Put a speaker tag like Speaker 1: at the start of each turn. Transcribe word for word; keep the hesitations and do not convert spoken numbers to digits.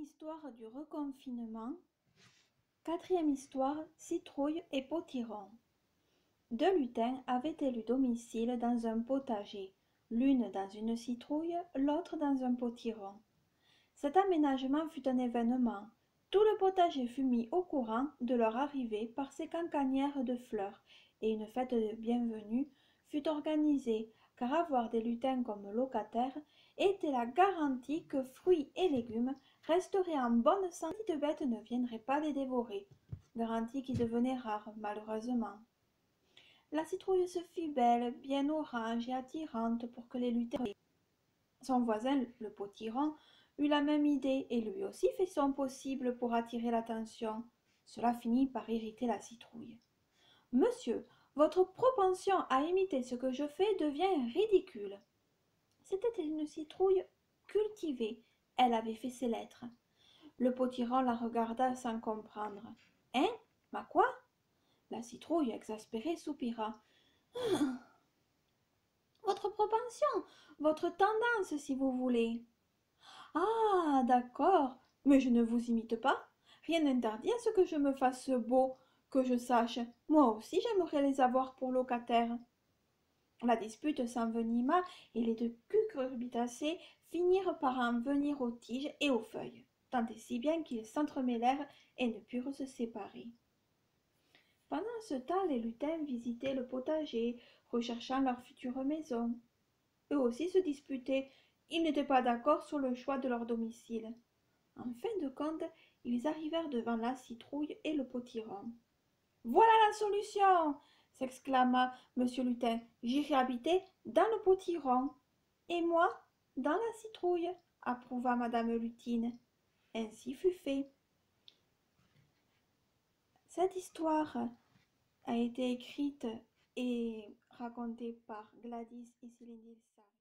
Speaker 1: Histoire du reconfinement. Quatrième histoire, citrouille et potiron. Deux lutins avaient élu domicile dans un potager, l'une dans une citrouille, l'autre dans un potiron. Cet aménagement fut un événement. Tout le potager fut mis au courant de leur arrivée par ces cancanières de fleurs, et une fête de bienvenue fut organisée, car avoir des lutins comme locataires était la garantie que fruits et légumes resteraient en bonne santé et de bêtes ne viendraient pas les dévorer, garantie qui devenait rare malheureusement. La citrouille se fit belle, bien orange et attirante pour que les lutins. Son voisin, le potiron, eut la même idée et lui aussi fit son possible pour attirer l'attention. Cela finit par irriter la citrouille. « Monsieur, votre propension à imiter ce que je fais devient ridicule. » C'était une citrouille cultivée. Elle avait fait ses lettres. Le potiron la regarda sans comprendre. « Hein? Ma quoi ?» La citrouille, exaspérée, soupira. « Votre propension, votre tendance, si vous voulez. »« Ah, d'accord, mais je ne vous imite pas. Rien n'interdit à ce que je me fasse beau, que je sache. Moi aussi j'aimerais les avoir pour locataires. » La dispute s'envenima et les deux cucurbitacées finirent par en venir aux tiges et aux feuilles, tant et si bien qu'ils s'entremêlèrent et ne purent se séparer. Pendant ce temps, les lutins visitaient le potager, recherchant leur future maison. Eux aussi se disputaient, ils n'étaient pas d'accord sur le choix de leur domicile. En fin de compte, ils arrivèrent devant la citrouille et le potiron. « Voilà la solution !» s'exclama monsieur Lutin. « J'irai habiter dans le potiron. »« Et moi, dans la citrouille !» approuva madame Lutine. Ainsi fut fait. Cette histoire a été écrite et racontée par Gladys et Céline Dilsard.